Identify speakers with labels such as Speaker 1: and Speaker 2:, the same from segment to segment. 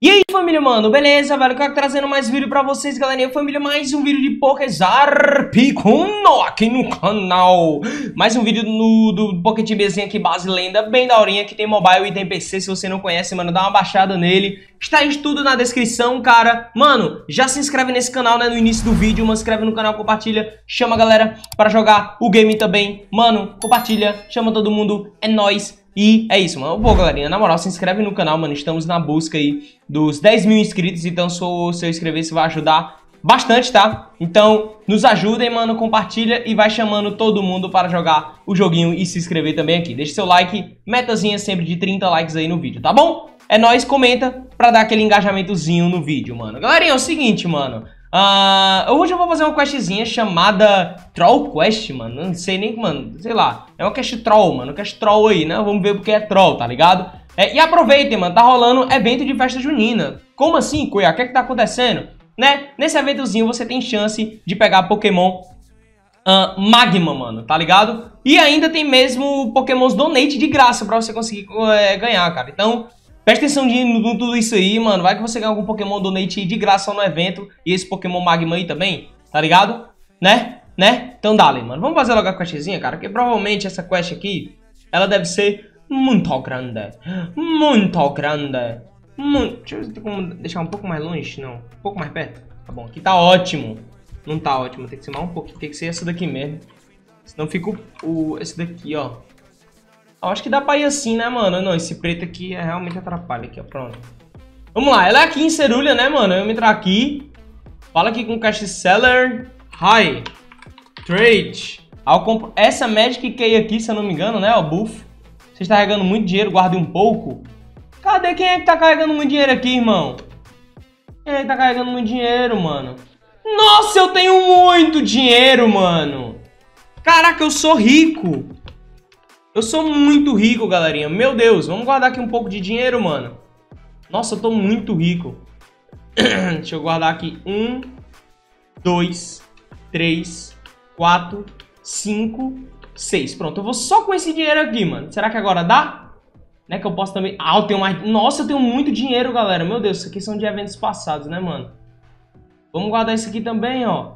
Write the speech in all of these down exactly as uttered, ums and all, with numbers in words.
Speaker 1: E aí, família, mano, beleza, velho? Eu tô trazendo mais vídeo pra vocês, galerinha. Família, mais um vídeo de PokéZarpicuno aqui no canal. Mais um vídeo no, do PokéTBzinho aqui, base lenda, bem daorinha, que tem mobile e tem P C. Se você não conhece, mano, dá uma baixada nele. Está de tudo na descrição, cara. Mano, já se inscreve nesse canal, né, no início do vídeo. Mano, se inscreve no canal, compartilha, chama a galera pra jogar o game também. Mano, compartilha, chama todo mundo, é nóis. E é isso, mano. Bom, galerinha, na moral, se inscreve no canal, mano. Estamos na busca aí dos dez mil inscritos. Então, se eu inscrever, você vai ajudar bastante, tá? Então, nos ajudem, mano. Compartilha e vai chamando todo mundo para jogar o joguinho e se inscrever também aqui. Deixa seu like, metazinha sempre de trinta likes aí no vídeo, tá bom? É nóis, comenta pra dar aquele engajamentozinho no vídeo, mano. Galerinha, é o seguinte, mano. Uh, hoje eu vou fazer uma questzinha chamada Troll Quest, mano. Não sei nem, mano, sei lá. É uma quest troll, mano. Quest troll aí, né? Vamos ver porque é troll, tá ligado? É, e aproveitem, mano. Tá rolando evento de festa junina. Como assim, Cuiá? O que é que tá acontecendo? Né? Nesse eventozinho você tem chance de pegar Pokémon uh, Magma, mano. Tá ligado? E ainda tem mesmo Pokémons Donate de graça pra você conseguir uh, ganhar, cara. Então... presta atenção de, no, tudo isso aí, mano. Vai que você ganha algum Pokémon Donate de graça no evento. E esse Pokémon Magma aí também, tá ligado? Né? Né? Então dale, mano. Vamos fazer logo a questzinha, cara. Porque provavelmente essa quest aqui, ela deve ser muito grande. Muito grande. Muito... deixa eu ver como deixar um pouco mais longe, não. Um pouco mais perto. Tá bom, aqui tá ótimo. Não tá ótimo, tem que ser mais um pouquinho. Tem que ser essa daqui mesmo. Senão fica o, o, esse daqui, ó. Eu acho que dá pra ir assim, né, mano? Não, esse preto aqui é, realmente atrapalha aqui, ó. Pronto. Vamos lá. Ela é aqui em Cerulha, né, mano? Eu vou entrar aqui. Fala aqui com o Cash Seller. Hi. Trade. Essa Magic Key aqui, se eu não me engano, né? O buff. Você está carregando muito dinheiro, guarde um pouco. Cadê quem é que tá carregando muito dinheiro aqui, irmão? Quem é que tá carregando muito dinheiro, mano? Nossa, eu tenho muito dinheiro, mano. Caraca, eu sou rico. Eu sou muito rico, galerinha. Meu Deus, vamos guardar aqui um pouco de dinheiro, mano. Nossa, eu tô muito rico. Deixa eu guardar aqui. Um, dois, três, quatro, cinco, seis. Pronto, eu vou só com esse dinheiro aqui, mano. Será que agora dá? Né, que eu posso também... ah, eu tenho mais... nossa, eu tenho muito dinheiro, galera. Meu Deus, isso aqui são de eventos passados, né, mano? Vamos guardar isso aqui também, ó.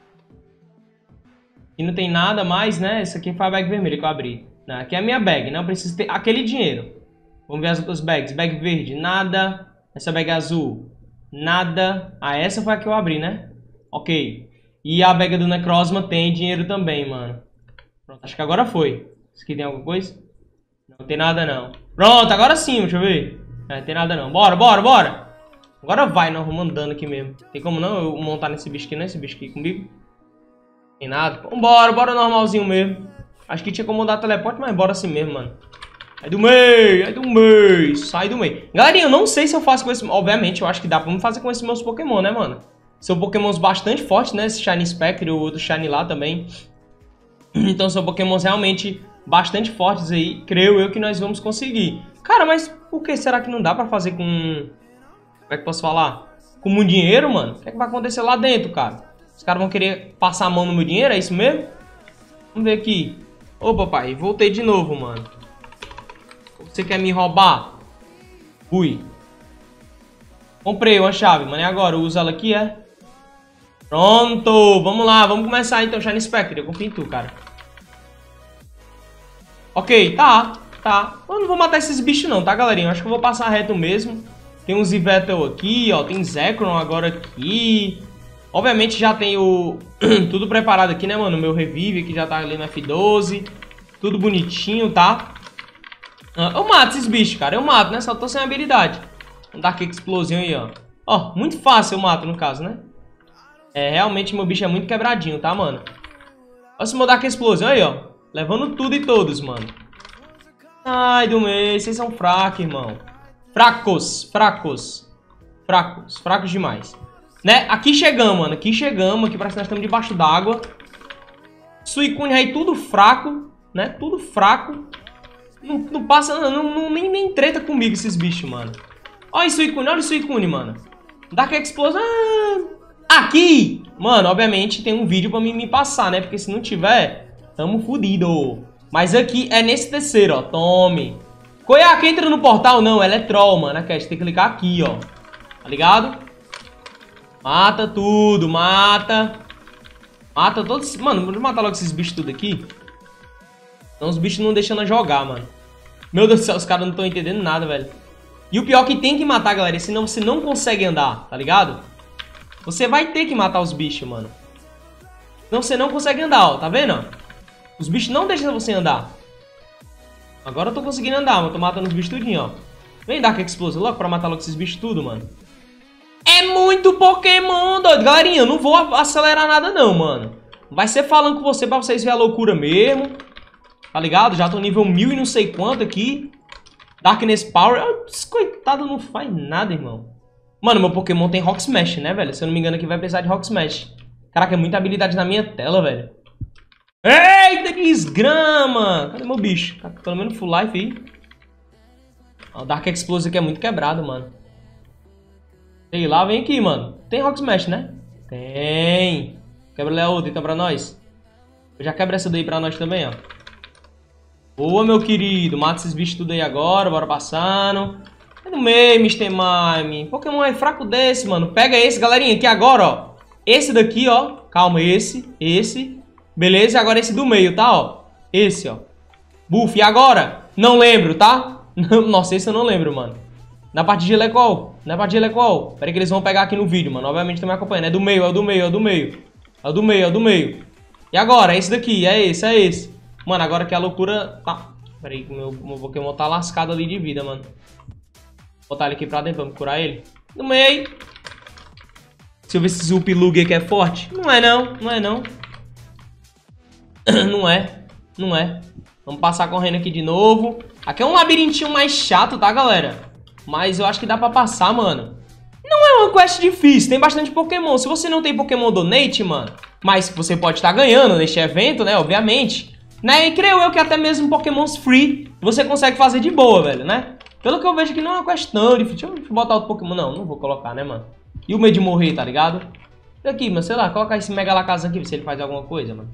Speaker 1: E não tem nada mais, né? Isso aqui foi a bag vermelha que eu abri. Não, aqui é a minha bag, não preciso ter aquele dinheiro. Vamos ver as outras bags. Bag verde, nada. Essa bag azul, nada. Ah, essa foi a que eu abri, né? Ok. E a bag do Necrozma tem dinheiro também, mano. Pronto, acho que agora foi. Isso aqui tem alguma coisa? Não tem nada, não. Pronto, agora sim, deixa eu ver. Não, não tem nada, não. Bora, bora, bora. Agora vai, nós vamos andando aqui mesmo. Tem como não eu montar nesse bicho aqui, né? Esse bicho aqui comigo. Tem nada. Vambora, bora normalzinho mesmo. Acho que tinha como mudar teleporte, mas bora assim mesmo, mano. Sai do meio, sai do meio, sai do meio. Galerinha, eu não sei se eu faço com esse... obviamente, eu acho que dá pra me fazer com esses meus Pokémon, né, mano? São Pokémons bastante fortes, né? Esse Shiny Spectre, o outro Shiny lá também. Então são Pokémons realmente bastante fortes aí. Creio eu que nós vamos conseguir. Cara, mas por que será que não dá pra fazer com... como é que eu posso falar? Com muito dinheiro, mano? O que é que vai acontecer lá dentro, cara? Os caras vão querer passar a mão no meu dinheiro, é isso mesmo? Vamos ver aqui. Ô, papai, voltei de novo, mano. Você quer me roubar? Fui. Comprei uma chave, mano. E agora? Eu uso ela aqui, é? Pronto. Vamos lá. Vamos começar, então. Shiny Spectre. Eu confio em tu, cara. Ok, tá. Tá. Eu não vou matar esses bichos, não, tá, galerinha? Eu acho que eu vou passar reto mesmo. Tem uns Yveltal aqui, ó. Tem Zekrom agora aqui. Obviamente já tem o... tudo preparado aqui, né, mano? O meu revive aqui já tá ali no F doze. Tudo bonitinho, tá? Eu mato esses bichos, cara. Eu mato, né? Só tô sem habilidade. Vamos dar aqui explosão aí, ó. Ó, muito fácil eu mato, no caso, né? É, realmente meu bicho é muito quebradinho, tá, mano? Olha se eu dar aqui explosão aí, ó. Levando tudo e todos, mano. Ai, do meio. Vocês são fracos, irmão. Fracos, fracos. Fracos, fracos demais. Né? Aqui chegamos, mano. Aqui chegamos. Aqui parece que nós estamos debaixo d'água. Suicune aí tudo fraco. Né? Tudo fraco. Não, não passa... Não, não, nem, nem treta comigo esses bichos, mano. Olha o Suicune. Olha o Suicune, mano. Dá que explosão. Ah, aqui! Mano, obviamente tem um vídeo pra mim me passar, né? Porque se não tiver, tamo fudido. Mas aqui é nesse terceiro, ó. Tome. Coiaque, entra no portal. Não, ela é troll, mano. Aqui, a gente tem que clicar aqui, ó. Tá ligado? Mata tudo, mata. Mata todos... Mano, vou matar logo esses bichos tudo aqui. Então os bichos não deixam nós jogar, mano. Meu Deus do céu, os caras não estão entendendo nada, velho. E o pior é que tem que matar, galera, senão você não consegue andar, tá ligado? Você vai ter que matar os bichos, mano. Senão você não consegue andar, ó, tá vendo? Os bichos não deixam você andar. Agora eu tô conseguindo andar, mas eu tô matando os bichos tudinho, ó. Vem Dark Explosive logo pra matar logo esses bichos tudo, mano. É muito Pokémon, doido. Galerinha, eu não vou acelerar nada não, mano. Vai ser falando com você pra vocês verem a loucura mesmo. Tá ligado? Já tô nível mil e não sei quanto aqui. Darkness Power. Esse coitado não faz nada, irmão. Mano, meu Pokémon tem Rock Smash, né, velho? Se eu não me engano aqui vai precisar de Rock Smash. Caraca, é muita habilidade na minha tela, velho. Eita, desgrama! Cadê meu bicho? Tá pelo menos full life aí. Ó, o Dark Explosive aqui é muito quebrado, mano. Sei lá, vem aqui, mano. Tem Rock Smash, né? Tem. Quebra a outra então pra nós. Eu já quebra essa daí pra nós também, ó. Boa, meu querido. Mata esses bichos tudo aí agora. Bora passando. É no meio, mister Mime. Pokémon é fraco desse, mano. Pega esse, galerinha, aqui agora, ó. Esse daqui, ó. Calma, esse. Esse. Beleza? Agora esse do meio, tá, ó. Esse, ó. Buff. E agora? Não lembro, tá? Nossa, esse eu não lembro, mano. Na parte de gelo é qual? Na parte de gelo é qual? Pera aí que eles vão pegar aqui no vídeo, mano. Obviamente estão me acompanhando. É do meio, é do meio, é do meio. É do meio, é do meio. E agora? É esse daqui. É esse, é esse. Mano, agora que a loucura tá... Pera aí que o meu, meu Pokémon tá lascado ali de vida, mano. Vou botar ele aqui pra dentro pra me curar ele. No meio. Deixa eu ver se esse Upilug aqui é forte. Não é não, não é não. Não é, não é. Vamos passar correndo aqui de novo. Aqui é um labirintinho mais chato, tá, galera? Mas eu acho que dá pra passar, mano. Não é uma quest difícil, tem bastante Pokémon. Se você não tem Pokémon Donate, mano, mas você pode estar ganhando neste evento, né, obviamente. Né, e creio eu que até mesmo Pokémons free você consegue fazer de boa, velho, né? Pelo que eu vejo aqui não é uma quest tão difícil. Deixa eu botar outro Pokémon. Não, não vou colocar, né, mano? E o medo de morrer, tá ligado? Aqui, mano, sei lá, colocar esse Megalakazam aqui, ver se ele faz alguma coisa, mano.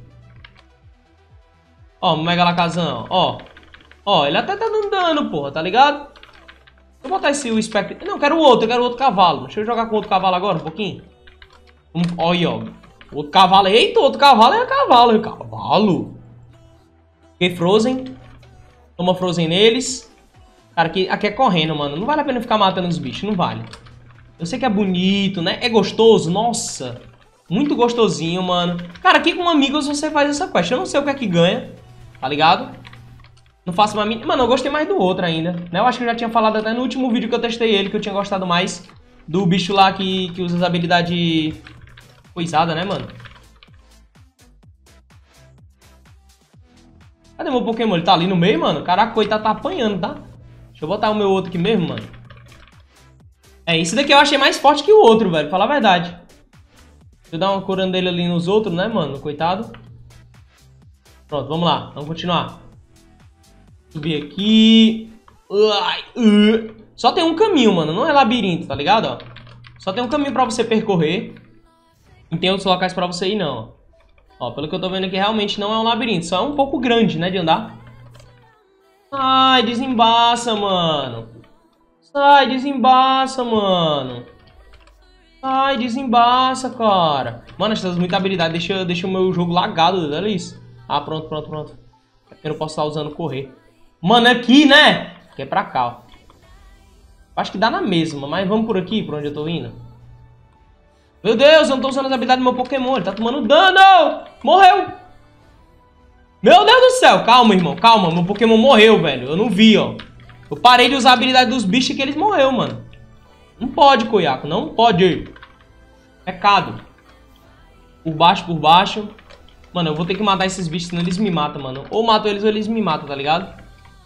Speaker 1: Ó, o Megalakazam, ó. Ó, ele até tá dando dano, porra, tá ligado? Vou botar esse o Spectre. Não, eu quero o outro, eu quero o outro cavalo. Deixa eu jogar com o outro cavalo agora, um pouquinho. Um, olha, ó. O outro cavalo. Eita, o outro cavalo é cavalo. É cavalo. Ok, Frozen. Toma Frozen neles. Cara, aqui, aqui é correndo, mano. Não vale a pena ficar matando os bichos, não vale. Eu sei que é bonito, né? É gostoso, nossa. Muito gostosinho, mano. Cara, aqui com amigos você faz essa quest. Eu não sei o que é que ganha, tá ligado? Não faço uma mínima... Mano, eu gostei mais do outro ainda, né? Eu acho que eu já tinha falado até no último vídeo que eu testei ele, que eu tinha gostado mais do bicho lá que, que usa as habilidades coisada, né, mano? Cadê meu Pokémon? Ele tá ali no meio, mano? Caraca, o coitado tá apanhando, tá? Deixa eu botar o meu outro aqui mesmo, mano. É, esse daqui eu achei mais forte que o outro, velho. Falar a verdade. Deixa eu dar uma curando dele ali nos outros, né, mano? Coitado. Pronto, vamos lá. Vamos continuar. Subir aqui. Só tem um caminho, mano. Não é labirinto, tá ligado? Ó. Só tem um caminho pra você percorrer. Não tem outros locais pra você ir, não. Ó, pelo que eu tô vendo aqui, realmente não é um labirinto. Só é um pouco grande, né, de andar. Ai, desembaça, mano. Sai, desembaça, mano. Ai, desembaça, cara. Mano, essas muita habilidade. Deixa, deixa o meu jogo lagado, olha isso. Ah, pronto, pronto, pronto. Eu não posso estar usando correr. Mano, aqui, né? Aqui é pra cá, ó. Acho que dá na mesma, mas vamos por aqui, por onde eu tô indo. Meu Deus, eu não tô usando as habilidades do meu Pokémon. Ele tá tomando dano! Morreu! Meu Deus do céu! Calma, irmão, calma. Meu Pokémon morreu, velho. Eu não vi, ó. Eu parei de usar a habilidade dos bichos que eles morreram, mano. Não pode, Koyaku. Não pode. Pecado. Por baixo, por baixo. Mano, eu vou ter que matar esses bichos, senão eles me matam, mano. Ou mato eles ou eles me matam, tá ligado?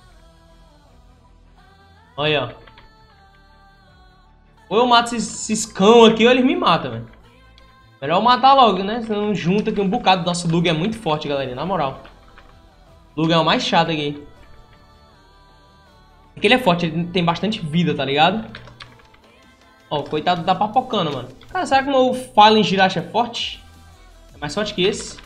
Speaker 1: Olha, ó. Ou eu mato esses, esses cão aqui ou eles me matam, velho. Melhor eu matar logo, né? Senão junta aqui um bocado. Nosso Lug é muito forte, galera. Na moral. Lug é o mais chato aqui. Porque ele é forte, ele tem bastante vida, tá ligado? Ó, o coitado tá papocando, mano. Cara, será que o meu Fallen Girache é forte? É mais forte que esse?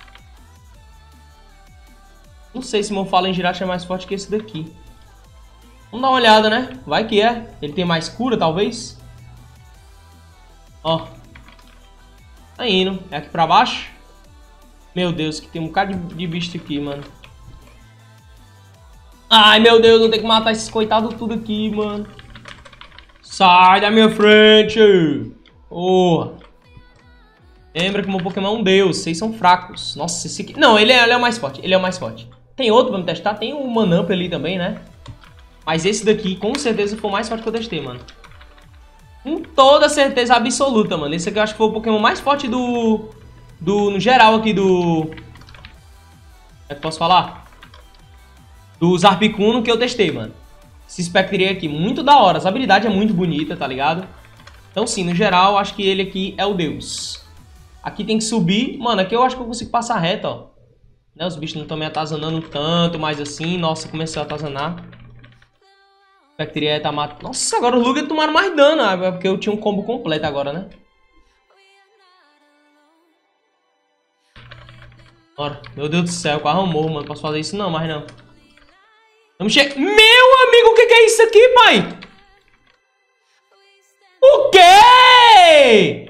Speaker 1: Não sei se o meu Fallen Girache é mais forte que esse daqui. Vamos dar uma olhada, né? Vai que é. Ele tem mais cura, talvez. Ó. Tá indo. É aqui pra baixo? Meu Deus, que tem um bocado de, de bicho aqui, mano. Ai, meu Deus, eu tenho que matar esses coitados tudo aqui, mano. Sai da minha frente. Porra. Lembra que o meu Pokémon é um deus. Vocês são fracos. Nossa, esse aqui... Não, ele é, ele é o mais forte. Ele é o mais forte. Tem outro pra me testar? Tem o Manamp ali também, né? Mas esse daqui, com certeza, foi o mais forte que eu testei, mano. Com toda certeza absoluta, mano. Esse aqui eu acho que foi o Pokémon mais forte do... Do... No geral aqui do... É que posso falar? Do Articuno que eu testei, mano. Esse Spectre aqui, muito da hora. As habilidades é muito bonita, tá ligado? Então sim, no geral, acho que ele aqui é o deus. Aqui tem que subir. Mano, aqui eu acho que eu consigo passar reto, ó. Né? Os bichos não estão me atazanando tanto, mas assim... Nossa, começou a atazanar. Spectre tá matando. Nossa, agora os Lugia tomaram mais dano. É porque eu tinha um combo completo agora, né? Bora. Meu Deus do céu, quase eu morro, mano. Posso fazer isso não, mas não. Vamos che... Meu amigo, o que, que é isso aqui, pai? O quê?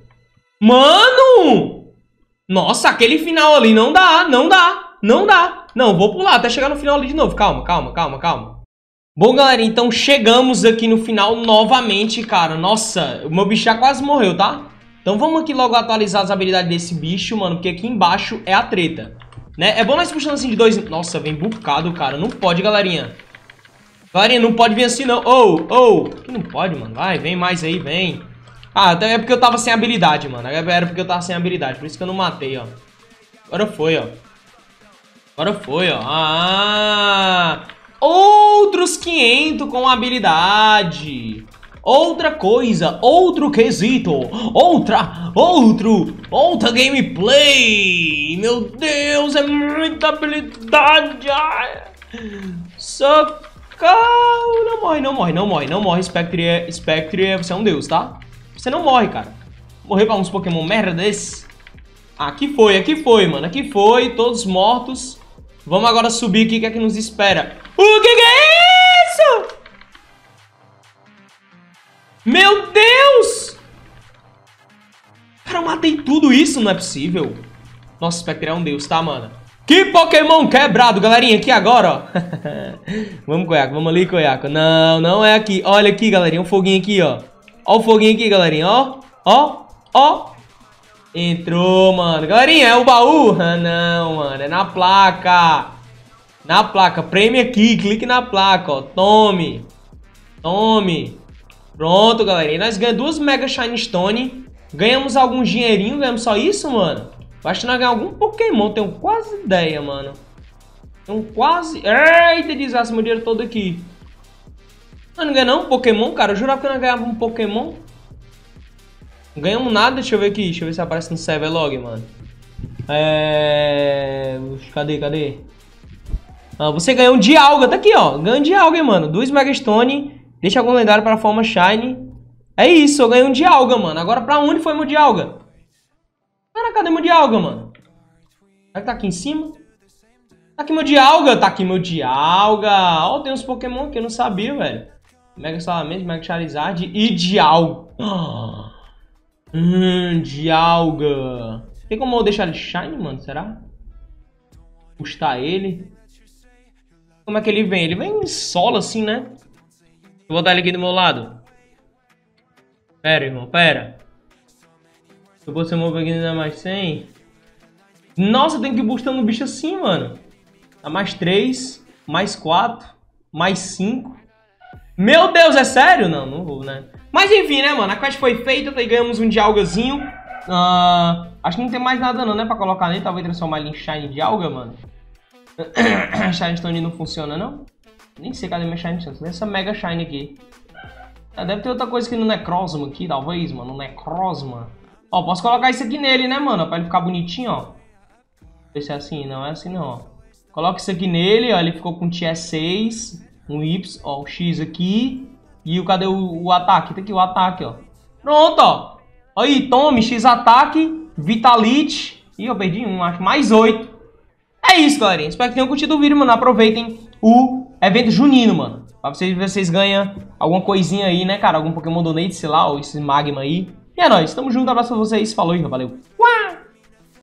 Speaker 1: Mano! Nossa, aquele final ali não dá, não dá, não dá. Não, vou pular até chegar no final ali de novo. Calma, calma, calma, calma. Bom, galera, então chegamos aqui no final novamente, cara. Nossa, o meu bicho já quase morreu, tá? Então vamos aqui logo atualizar as habilidades desse bicho, mano, porque aqui embaixo é a treta, né? É bom nós puxando assim de dois... Nossa, vem bucado, cara. Não pode, galerinha. Galerinha, não pode vir assim, não. Oh, oh. Não pode, mano. Vai, vem mais aí, vem. Ah, até é porque eu tava sem habilidade, mano. Era porque eu tava sem habilidade. Por isso que eu não matei, ó. Agora foi, ó. Agora foi, ó. Ah... Outros quinhentos com habilidade. Outra coisa, outro quesito, outra, outro, outra gameplay. Meu Deus, é muita habilidade. Socorro. Não morre, não morre, não morre, não morre. Spectre, Spectre, você é um deus, tá? Você não morre, cara. Morrer pra uns Pokémon merda desses. Aqui foi, aqui foi, mano. Aqui foi, todos mortos. Vamos agora subir aqui, o que é que nos espera? O que que é isso? Meu Deus! Cara, eu matei tudo isso, não é possível. Nossa, Spectre é um deus, tá, mano? Que Pokémon quebrado, galerinha, aqui agora, ó. Vamos, Coiaco, vamos ali, Coiaco. Não, não é aqui. Olha aqui, galerinha, um foguinho aqui, ó. Ó o foguinho aqui, galerinha, ó. Ó, ó. Entrou, mano. Galerinha, é o baú? Ah, não, mano, é na placa. Na placa, prêmio aqui, clique na placa, ó. Tome. Tome. Pronto, galera. E nós ganhamos duas Mega Shine Stone. Ganhamos algum dinheirinho. Ganhamos só isso, mano? Eu acho que nós ganhamos algum Pokémon. Tenho quase ideia, mano. Tenho quase... Eita, desgraça, meu dinheiro todo aqui. Nós não ganhamos um Pokémon, cara. Eu jurava que nós ganhávamos um Pokémon. Não ganhamos nada. Deixa eu ver aqui. Deixa eu ver se aparece no server log, mano. É... Cadê, cadê? Ah, você ganhou um Dialga. Tá aqui, ó. Ganhou um Dialga, hein, mano. Duas Mega Stone. Deixa algum lendário para a forma Shine. É isso, eu ganhei um Dialga, mano. Agora pra onde foi meu Dialga? Cara, cadê meu Dialga, mano? Será que tá aqui em cima? Tá aqui meu Dialga. Tá aqui meu Dialga. Ó, oh, tem uns Pokémon que eu não sabia, velho. Mega Salamence, Mega Charizard e Dialga. Oh. Hum, Dialga. Tem como eu deixar ele Shine, mano? Será? Custar ele. Como é que ele vem? Ele vem em solo assim, né? Vou botar ele aqui do meu lado. Pera, irmão, pera. Se você mover aqui ainda mais cem. Nossa, eu tenho que ir boostando o bicho assim, mano. Tá mais três, mais quatro, mais cinco. Meu Deus, é sério? Não, não vou, né? Mas enfim, né, mano? A quest foi feita, aí ganhamos um Dialgazinho. Uh, acho que não tem mais nada não, né, pra colocar nele. Talvez transformar ele em Shine Dialga, mano. Shine Stone não funciona, não? Nem sei cadê minha Shine Stone. Essa Mega Shine aqui. Ah, deve ter outra coisa aqui no Necrozma aqui, talvez, mano. No Necrozma. Ó, posso colocar isso aqui nele, né, mano? Pra ele ficar bonitinho, ó. Ver se é assim. Não é assim, não, ó. Coloca isso aqui nele, ó. Ele ficou com T S seis. Um Y, ó. O X aqui. E o, cadê o, o ataque? Tá aqui o ataque, ó. Pronto, ó. Aí, tome. X ataque. Vitalite. Ih, eu perdi um, acho. Mais oito. É isso, galerinha. Espero que tenham curtido o vídeo, mano. Aproveitem o evento junino, mano. Pra vocês, vocês ganham alguma coisinha aí, né, cara? Algum Pokémon Donate, sei lá, ou esse Magma aí. E é nóis, tamo junto, abraço pra vocês, falou e valeu.